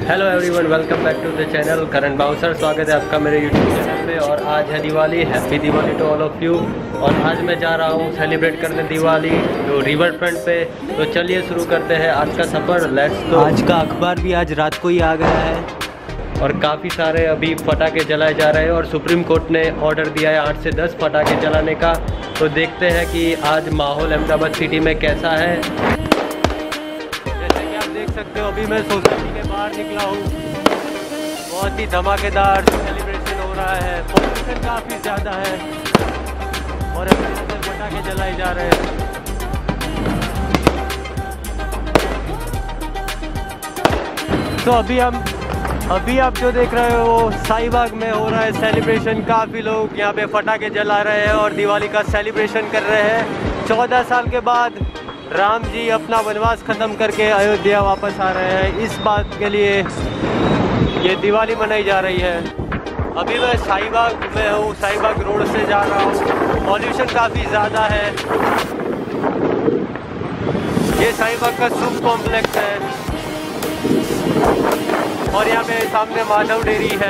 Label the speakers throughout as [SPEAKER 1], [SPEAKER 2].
[SPEAKER 1] Hello everyone, welcome back to the channel Karan bouncer. स्वागत है आपका मेरे यूट्यूब चैनल पे। और आज है Diwali. Happy Diwali to all of you. और आज मैं जा रहा हूँ सेलिब्रेट करने दिवाली तो रिवर फ्रंट पे। तो चलिए शुरू करते हैं आज का सफ़र। Let's go. आज का अखबार भी आज रात को ही आ गया है और काफ़ी सारे अभी पटाखे जलाए जा रहे हैं। और सुप्रीम कोर्ट ने ऑर्डर दिया है 8 से 10 पटाखे जलाने का। तो देखते हैं कि आज माहौल अहमदाबाद सिटी में कैसा है। जैसे कि आप देख सकते हो, अभी मैं सोसाइटी के बाहर निकला हूँ। बहुत ही धमाकेदार सेलिब्रेशन हो रहा है। पॉल्यूशन काफ़ी ज़्यादा है और पटाखे जलाए जा रहे हैं। तो अभी आप जो देख रहे हो वो शाहीबाग में हो रहा है सेलिब्रेशन। काफ़ी लोग यहाँ पे पटाखे जला रहे हैं और दिवाली का सेलिब्रेशन कर रहे हैं। 14 साल के बाद राम जी अपना वनवास ख़त्म करके अयोध्या वापस आ रहे हैं। इस बात के लिए ये दिवाली मनाई जा रही है। अभी मैं शाहीबाग में हूँ, शाहीबाग रोड से जा रहा हूँ। पॉल्यूशन काफ़ी ज़्यादा है। ये शाहीबाग का शुभ कॉम्प्लेक्स है और यहाँ पे सामने माधव डेयरी है।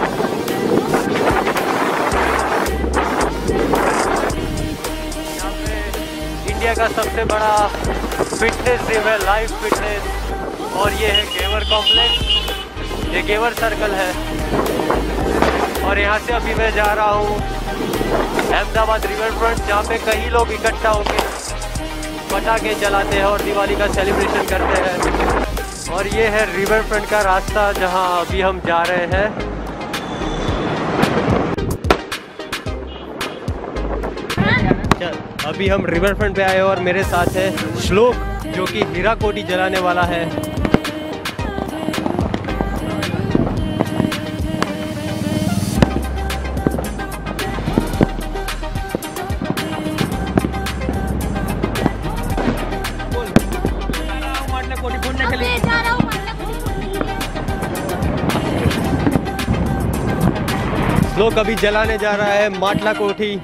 [SPEAKER 1] यहाँ पे इंडिया का सबसे बड़ा फिटनेस जिम है, लाइफ फिटनेस। और ये है गेवर कॉम्प्लेक्स, ये गेवर सर्कल है। और यहाँ से अभी मैं जा रहा हूँ अहमदाबाद रिवर फ्रंट, जहाँ पे कई लोग इकट्ठा होकर पटाखे जलाते हैं और दिवाली का सेलिब्रेशन करते हैं। और ये है रिवर फ्रंट का रास्ता जहाँ अभी हम जा रहे हैं। अभी हम रिवर फ्रंट पे आए और मेरे साथ है श्लोक, जो कि हीराकोटी जलाने वाला है। लोग अभी जलाने जा रहा है माटला कोठी।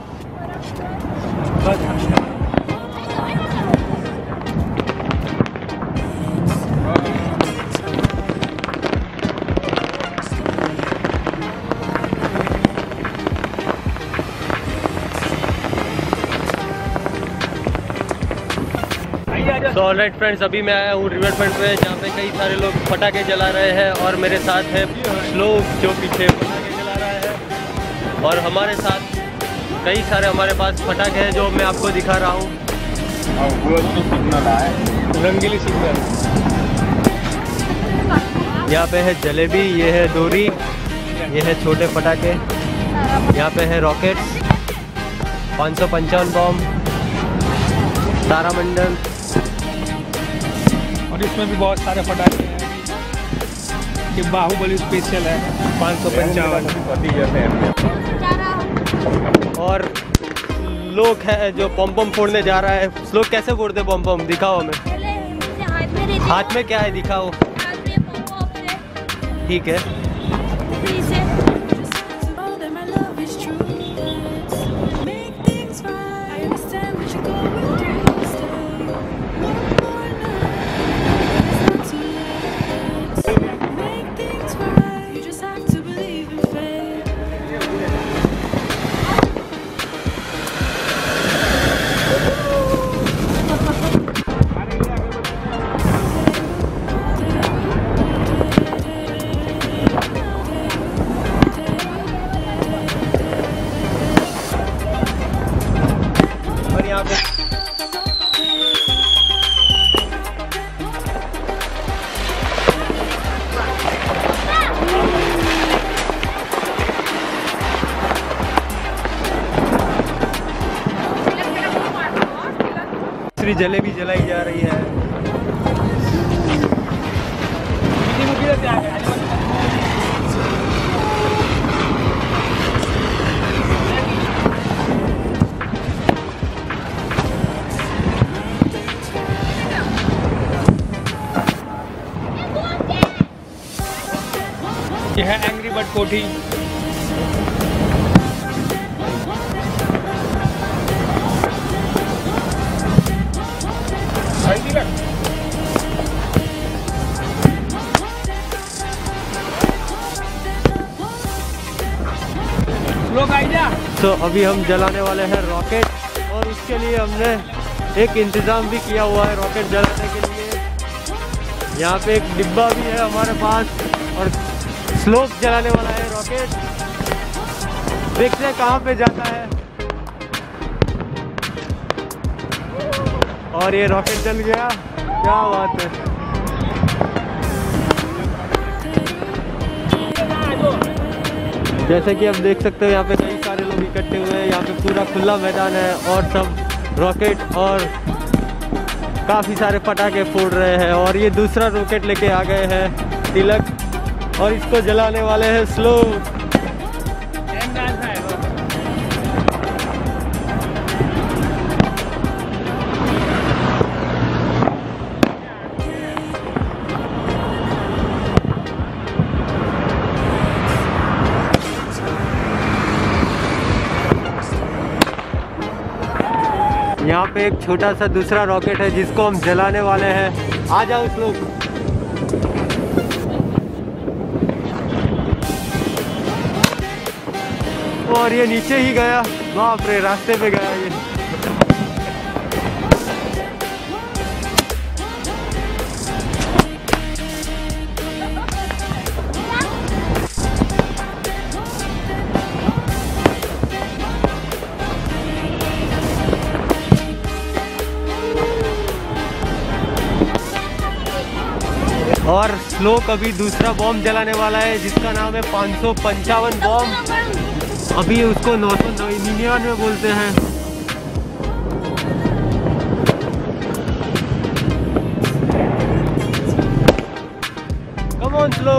[SPEAKER 1] तो ऑलराइट फ्रेंड्स, अभी मैं आया हूँ रिवर फ्रंट पे, जहाँ पे कई सारे लोग पटाखे जला रहे हैं। और मेरे साथ है श्लोक, जो पीछे पटाखे जला रहा है। और हमारे साथ कई सारे हमारे पास पटाखे हैं जो मैं आपको दिखा रहा हूँ। रंगीली सिग्नल। यहाँ पे है जलेबी, ये है डोरी, ये है छोटे पटाखे। यहाँ पे है रॉकेट्स, 555 बॉम्ब, तारामंडल।
[SPEAKER 2] और इसमें भी बहुत सारे पटाखे हैं। ये बाहुबली स्पेशल है 555। और
[SPEAKER 1] लोग है जो पम पम फोड़ने जा रहा है। लोग कैसे फोड़ते पम पम, दिखाओ हमें। हाथ में क्या है, दिखाओ। ठीक है। जलेबी जलाई जा रही है।
[SPEAKER 2] यह है एंग्री बर्ड कोठी।
[SPEAKER 1] तो अभी हम जलाने वाले हैं रॉकेट, और उसके लिए हमने एक इंतज़ाम भी किया हुआ है रॉकेट जलाने के लिए। यहाँ पे एक डिब्बा भी है हमारे पास, और स्लोप जलाने वाला है रॉकेट। देखते हैं कहाँ पे जाता है। और ये रॉकेट जल गया, क्या बात है। जैसे कि आप देख सकते हो यहाँ पे कई सारे लोग इकट्ठे हुए हैं। यहाँ पे पूरा खुला मैदान है और सब रॉकेट और काफ़ी सारे पटाखे फोड़ रहे हैं। और ये दूसरा रॉकेट लेके आ गए हैं तिलक, और इसको जलाने वाले हैं स्लो। यहाँ पे एक छोटा सा दूसरा रॉकेट है जिसको हम जलाने वाले हैं। आ जाओ लोग। और ये नीचे ही गया, बाप रे, रास्ते पे गया ये। और स्लो कभी दूसरा बॉम्ब जलाने वाला है जिसका नाम है 555 बॉम्ब। अभी उसको 999 बोलते हैं। Come on slow.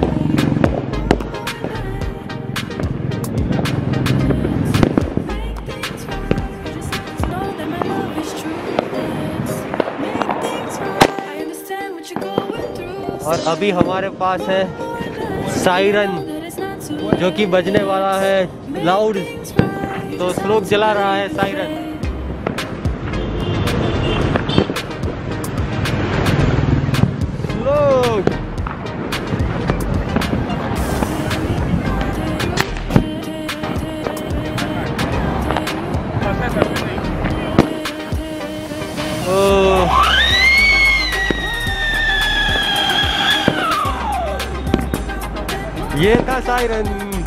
[SPEAKER 1] और अभी हमारे पास है सायरन जो कि बजने वाला है लाउड, तो स्लोक जला रहा है सायरन। स्लोक ये था सायरन।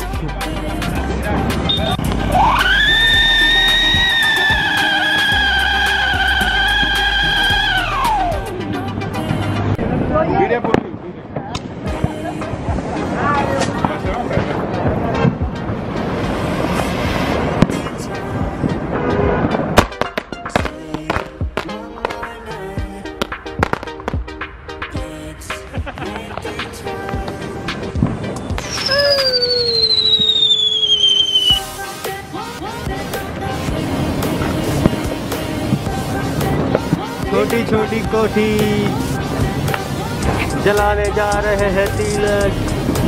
[SPEAKER 1] छोटी छोटी कोठी जलाने जा रहे हैं तिलक।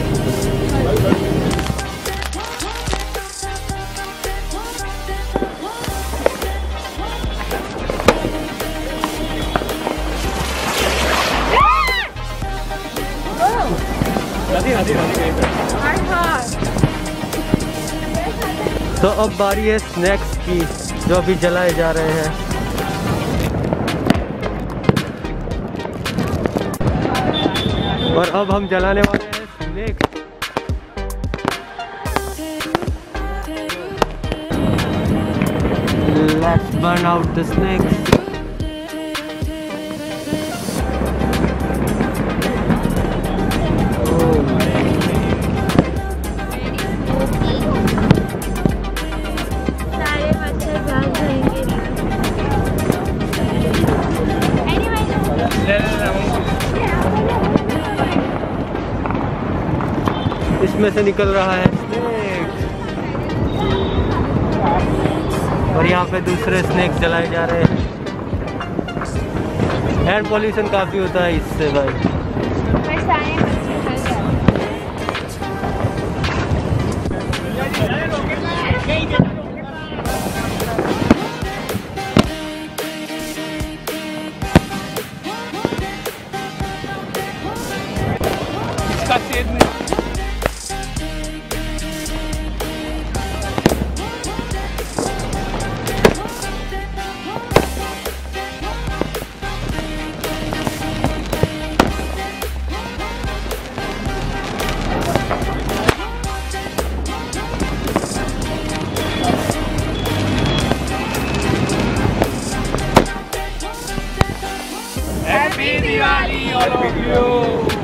[SPEAKER 1] तो अब बारी है स्नैक्स की जो अभी जलाए जा रहे हैं। और अब हम जलाने वाले हैं snacks. Let's burn out the snakes. इसमें से निकल रहा है स्नेक, और यहाँ पे दूसरे स्नेक जलाए जा रहे हैं। एयर पॉल्यूशन काफी होता है इससे भाई।
[SPEAKER 2] Diwali all of you.